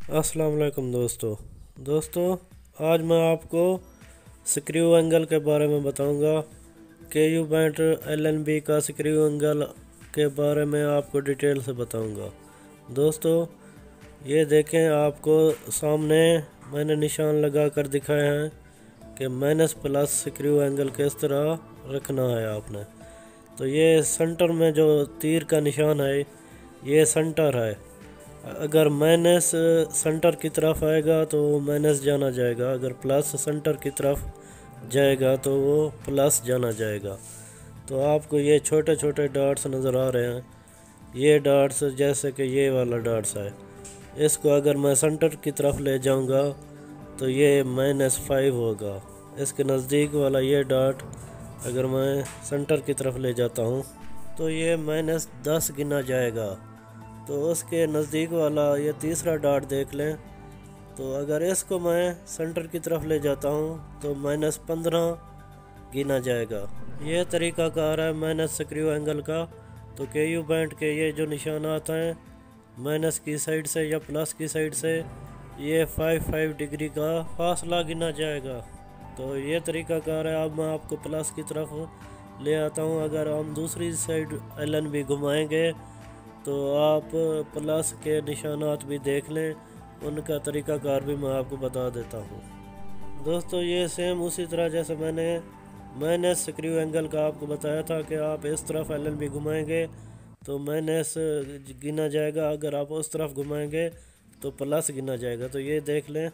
अस्सलाम वालेकुम दोस्तों आज मैं आपको स्क्रू एंगल के बारे में बताऊंगा। KU बैंड LNB का स्क्रू एंगल के बारे में आपको डिटेल से बताऊंगा। दोस्तों ये देखें, आपको सामने मैंने निशान लगा कर दिखाए हैं कि माइनस प्लस स्क्रू एंगल किस तरह रखना है आपने। तो ये सेंटर में जो तीर का निशान है ये सेंटर है। अगर माइनस सेंटर की तरफ आएगा तो वो माइनस जाना जाएगा, अगर प्लस सेंटर की तरफ जाएगा तो वो प्लस जाना जाएगा। तो आपको ये छोटे छोटे डॉट्स नज़र आ रहे हैं, ये डॉट्स जैसे कि ये वाला डॉट्स है, इसको अगर मैं सेंटर की तरफ ले जाऊंगा तो ये -5 होगा। इसके नज़दीक वाला ये डॉट अगर मैं सेंटर की तरफ ले जाता हूँ तो ये -10 गिना जाएगा। तो उसके नज़दीक वाला ये तीसरा डॉट देख लें, तो अगर इसको मैं सेंटर की तरफ ले जाता हूँ तो -15 गिना जाएगा। ये तरीक़ाकार है माइनस स्क्रू एंगल का। तो KU बैंड के ये जो निशानात हैं माइनस की साइड से या प्लस की साइड से, ये 5 डिग्री का फासला गिना जाएगा। तो ये तरीक़ाकार है। अब मैं आपको प्लस की तरफ ले आता हूँ। अगर हम दूसरी साइड LNB घुमाएंगे तो आप प्लस के निशानात भी देख लें, उनका तरीक़ाकार भी मैं आपको बता देता हूँ। दोस्तों ये सेम उसी तरह जैसे मैंने माइनस स्क्रू एंगल का आपको बताया था कि आप इस तरफ LNB घुमाएंगे तो माइनस गिना जाएगा, अगर आप उस तरफ घुमाएंगे तो प्लस गिना जाएगा। तो ये देख लें,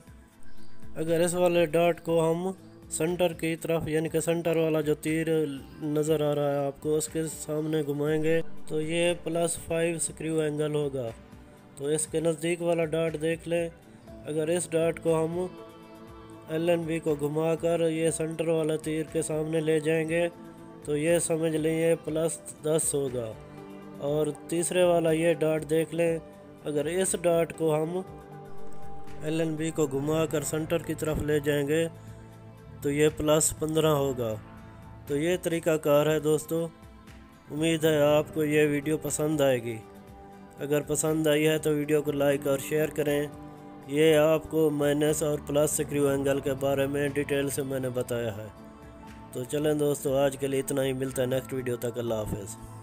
अगर इस वाले डॉट को हम सेंटर की तरफ यानी कि सेंटर वाला जो तीर नज़र आ रहा है आपको उसके सामने घुमाएंगे तो ये +5 स्क्रू एंगल होगा। तो इसके नज़दीक वाला डॉट देख लें, अगर इस डॉट को हम LNB को घुमाकर ये सेंटर वाला तीर के सामने ले जाएंगे तो ये समझ लें ये +10 होगा। और तीसरे वाला ये डॉट देख लें, अगर इस डॉट को हम LNB को घुमाकर सेंटर की तरफ ले जाएंगे तो ये +15 होगा। तो ये तरीक़ाकार है दोस्तों। उम्मीद है आपको ये वीडियो पसंद आएगी। अगर पसंद आई है तो वीडियो को लाइक और शेयर करें। ये आपको माइनस और प्लस स्क्रू एंगल के बारे में डिटेल से मैंने बताया है। तो चलें दोस्तों, आज के लिए इतना ही। मिलता है नेक्स्ट वीडियो तक। अल्लाह हाफ़िज़।